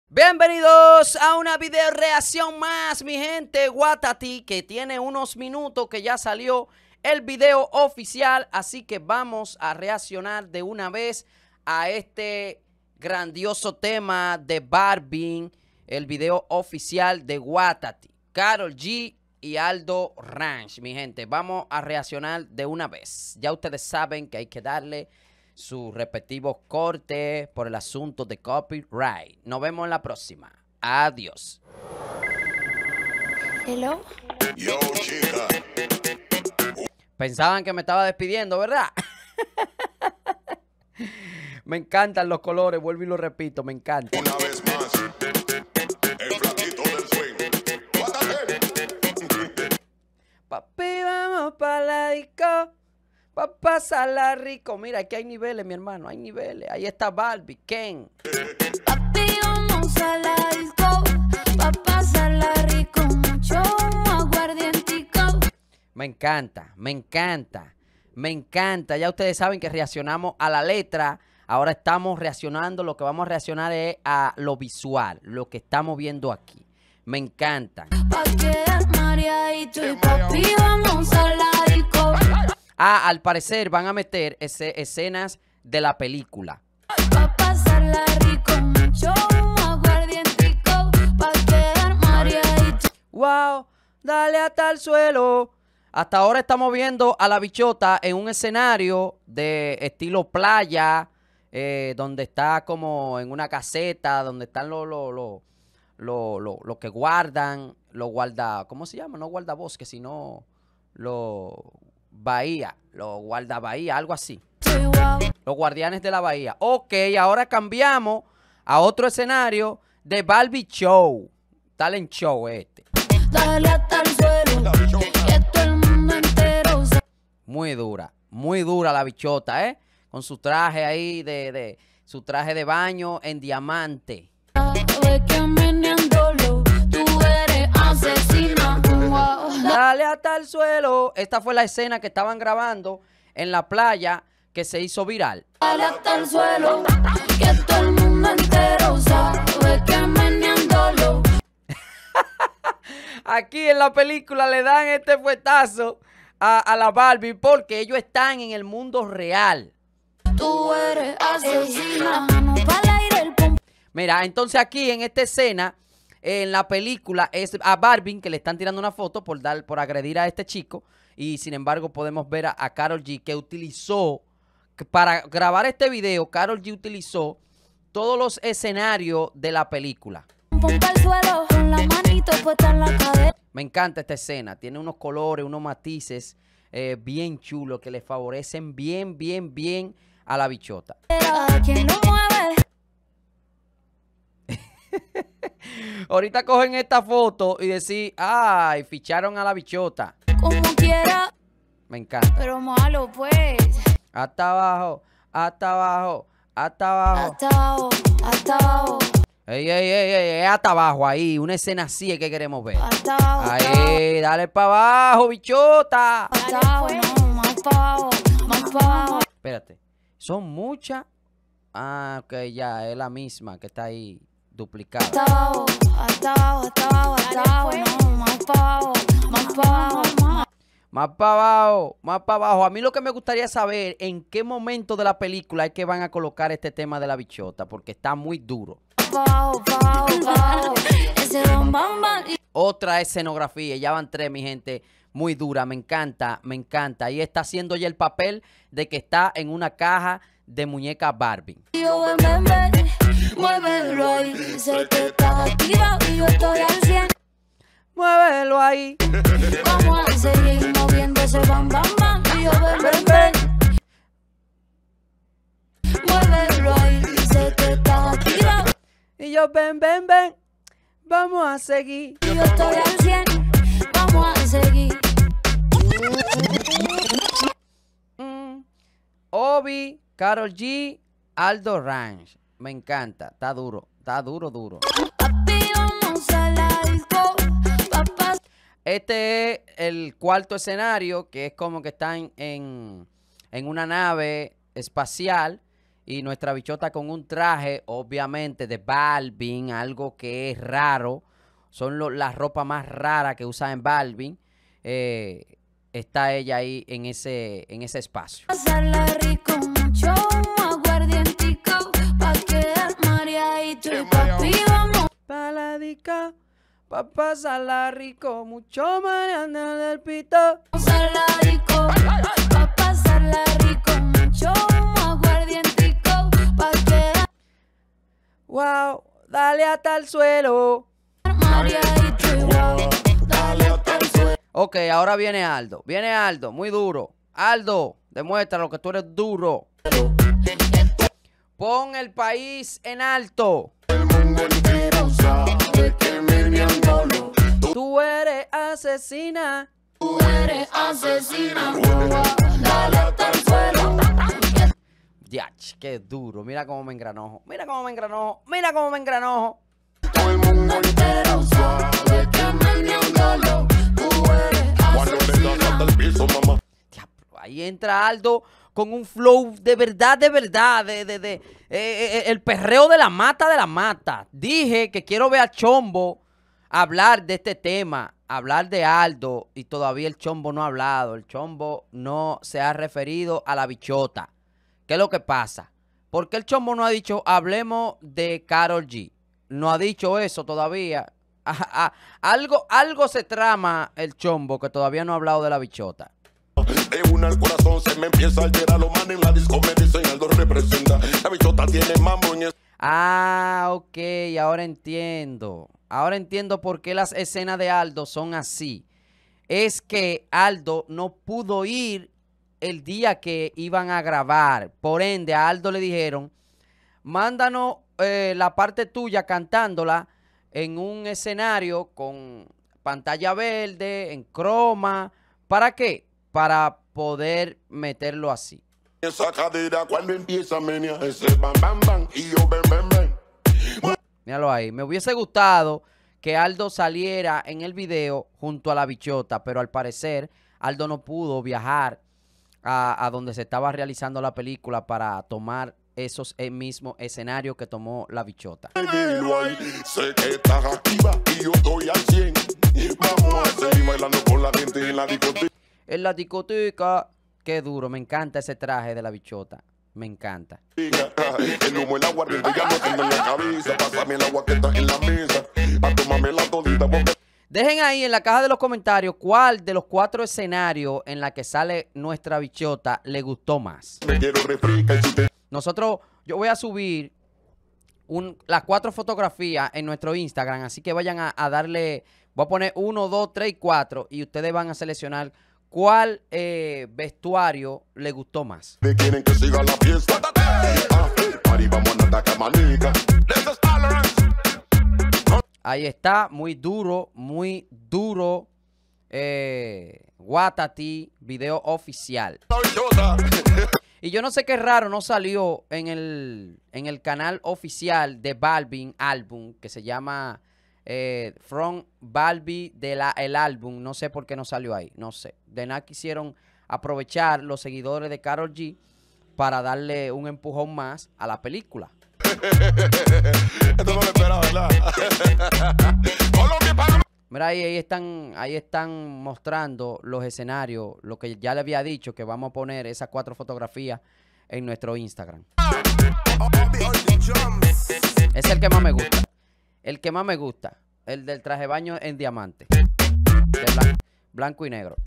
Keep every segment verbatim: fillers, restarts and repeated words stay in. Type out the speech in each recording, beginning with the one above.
Bienvenidos a una video reacción más, mi gente. Guatati, que tiene unos minutos que ya salió el video oficial, así que vamos a reaccionar de una vez a este grandioso tema de Barbie, el video oficial de Guatati, Karol G y Aldo Ranch, mi gente. Vamos a reaccionar de una vez. Ya ustedes saben que hay que darle sus respectivos cortes por el asunto de copyright. Nos vemos en la próxima. Adiós. Hello. Yo, chica. Pensaban que me estaba despidiendo, ¿verdad? Me encantan los colores, vuelvo y lo repito, me encanta. Una vez más, el flaquito del swing. Guátate. Papi, vamos para la disco, pa' pasarla rico. Mira, aquí hay niveles, mi hermano, hay niveles. Ahí está Barbie, Ken. Papi, vamos a la disco, pa' pasarla rico, mucho aguardientico. Me encanta, me encanta, me encanta. Ya ustedes saben que reaccionamos a la letra. Ahora estamos reaccionando, lo que vamos a reaccionar es a lo visual, lo que estamos viendo aquí. Me encanta. Pa' quedar mareadito y papi, vamos a la disco. Ah, al parecer van a meter ese, escenas de la película. Pa' pasarla rico, mucho aguardientico. Pa' quedar mareadito. Wow, dale hasta el suelo. Hasta ahora estamos viendo a la bichota en un escenario de estilo playa, eh, donde está como en una caseta, donde están los lo, lo, lo, lo, lo que guardan, los guarda, ¿cómo se llama? No guardabosques, sino los bahía, los guardabahía, algo así. Soy guau. Los guardianes de la bahía. Ok, ahora cambiamos a otro escenario de Barbie Show. Talent Show este. Dale hasta el suelo, que todo el mundo entero sabe. Muy dura, muy dura la bichota, ¿eh? Con su traje ahí de, de su traje de baño en diamante. Que meneándolo, tú eres asesina. Wow. Dale hasta el suelo. Esta fue la escena que estaban grabando en la playa que se hizo viral. Dale hasta el suelo, que todo el mundo entero sabe que meneándolo. Aquí en la película le dan este fuetazo a, a la Barbie porque ellos están en el mundo real. Tú eres asesina. Mano pa'l aire, el pum. Mira, entonces aquí en esta escena, en la película, es a Barbie que le están tirando una foto por, dar, por agredir a este chico. Y sin embargo podemos ver a, a Karol G que utilizó, que para grabar este video, Karol G utilizó todos los escenarios de la película. Ponte al suelo, con la manito puesta en la cadera. Me encanta esta escena, tiene unos colores, unos matices eh, bien chulos que le favorecen bien, bien, bien a la bichota. ¿Quién lo mueve? Ahorita cogen esta foto y decir, ay, ficharon a la bichota. Como quiera, Me encanta. pero malo pues. Hasta abajo, hasta abajo, hasta abajo. Hasta abajo, hasta abajo, Ey, ey, ey, ey, hasta abajo ahí. Una escena así es que queremos ver. hasta abajo. Ahí, dale para abajo, bichota. Hasta abajo, no, más para abajo, más para abajo. Espérate, son muchas. Ah, ok, ya, es la misma que está ahí duplicada. Hasta abajo, hasta abajo, hasta abajo, hasta abajo, no, más para abajo, más para abajo, más. Más para abajo, más para abajo. A mí lo que me gustaría saber en qué momento de la película es que van a colocar este tema de la bichota, porque está muy duro. Pa' abajo, pa' abajo, pa' abajo. Ese bam, bam, bam. Y Otra escenografía, ya van tres, mi gente, muy dura, me encanta, me encanta. Ahí está haciendo ya el papel de que está en una caja de muñeca Barbie. yo, ven, ven, ven, muévelo ahí. Sé que estás activa y yo estoy al cien. Muévelo ahí. Vamos a seguir moviendo ese bam, bam, bam. Y yo, ven, ven, ven, muévelo ahí. Sé que estás activa Y yo, ven, ven, ven, vamos a seguir. y yo estoy al cien. Vamos a seguir. Mm. Obi, Karol G, Aldo Ranch. Me encanta, está duro, está duro, duro. Papi, vamos a la disco. Papá, Este es el cuarto escenario, que es como que están en, en una nave espacial Y nuestra bichota con un traje, obviamente, de Balvin, algo que es raro. Son lo, las ropas más raras que usan en Balvin. Eh, está ella ahí en ese, en ese espacio. Pasarla rico, mucho aguardientico, pa' quedar mareadito y papi vamos. Paladica, pa' pasarla rico, mucho mareando del pito. Pasarla rico, pa' pasarla rico, mucho aguardientico, pa' quedar Wow, dale hasta el suelo. mareadito y wow, dale hasta el suelo. Ok, ahora viene Aldo. Viene Aldo, muy duro. Aldo, demuestra lo que tú eres duro. Pon el país en alto. El mundo entero sabe que Miriam Dolo, Tú eres asesina. Tú eres asesina, wow, dale hasta el suelo. Diach, qué duro. Mira cómo me engranojo. Mira cómo me engranojo. Mira cómo me engranojo. todo el mundo entero sabe que Miriam Dolo, tú eres cuando le das hasta el piso, mamá. Diablo, ahí entra Aldo con un flow de verdad, de verdad. De, de, de, eh, eh, el perreo de la mata de la mata. Dije que quiero ver a Chombo hablar de este tema. Hablar de Aldo. Y todavía el Chombo no ha hablado. El Chombo no se ha referido a la bichota. ¿Qué es lo que pasa? ¿Por qué el Chombo no ha dicho hablemos de Karol G? No ha dicho eso todavía. Ah, ah, algo, algo se trama el Chombo que todavía no ha hablado de la bichota. De una al corazón se me empieza a alterar. Los manes en la disco me dicen Aldo representa. La bichota tiene mambo en ese. Ah, ok, ahora entiendo. Ahora entiendo por qué las escenas de Aldo son así. Es que Aldo no pudo ir el día que iban a grabar. Por ende, a Aldo le dijeron, mándanos eh, la parte tuya cantándola en un escenario con pantalla verde, en croma. ¿Para qué? Para poder meterlo así. Esa cadera cuando empieza menia, ese bam bam bam y yo ven ven ven. Míralo ahí. Me hubiese gustado que Aldo saliera en el video junto a la bichota, pero al parecer Aldo no pudo viajar a, a donde se estaba realizando la película para tomar esos eh, mismos escenarios que tomó la bichota. Dilo ahí, sé que estás activa y yo estoy al cien. Vamos a seguir bailando con la gente en la discoteca. En la discoteca, qué duro, me encanta ese traje de la bichota, me encanta. El humo, el aguardiente ya no tengo en la cabeza. Pásame el agua que está en la mesa, pa' tomarme la todita porque Dejen ahí en la caja de los comentarios cuál de los cuatro escenarios en la que sale nuestra bichota le gustó más. me quiero refrescar y si te Nosotros, yo voy a subir un, las cuatro fotografías en nuestro Instagram, así que vayan a, a darle, voy a poner uno, dos, tres y cuatro y ustedes van a seleccionar cuál eh, vestuario le gustó más. te quieren que siga la fiesta. Ah, party, vamos a atacar manica. This is tolerance. Ahí está, muy duro, muy duro. Eh, Guatati, video oficial. La bichota. Y yo no sé qué raro no salió en el, en el canal oficial de Balvin álbum, que se llama eh, From Balvin de la, el álbum. No sé por qué no salió ahí, no sé. De nada quisieron aprovechar los seguidores de Karol G para darle un empujón más a la película. Esto no lo esperaba, ¿verdad? Colombia para Mira, ahí, ahí están, ahí están mostrando los escenarios, lo que ya le había dicho, que vamos a poner esas cuatro fotografías en nuestro Instagram. Es el que más me gusta. El que más me gusta. El del traje de baño en diamante. De blanco, blanco y negro.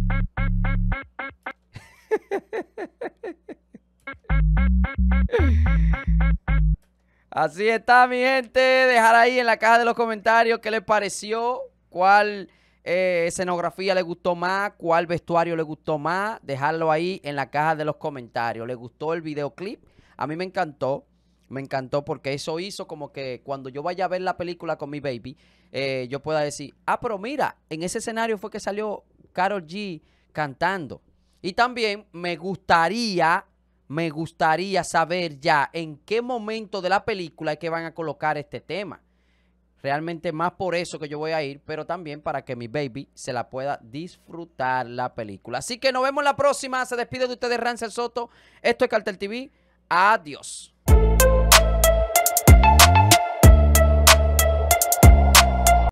Así está, mi gente. Dejar ahí en la caja de los comentarios qué les pareció, cuál eh, escenografía le gustó más, cuál vestuario le gustó más. Dejarlo ahí en la caja de los comentarios. ¿Le gustó el videoclip? A mí me encantó. Me encantó porque eso hizo como que cuando yo vaya a ver la película con mi baby, eh, yo pueda decir, ah, pero mira, en ese escenario fue que salió Karol G cantando. Y también me gustaría... Me gustaría saber ya en qué momento de la película es que van a colocar este tema. Realmente más por eso que yo voy a ir, pero también para que mi baby se la pueda disfrutar la película. Así que nos vemos la próxima. Se despide de ustedes Rancel Soto. Esto es Cartel T V. Adiós.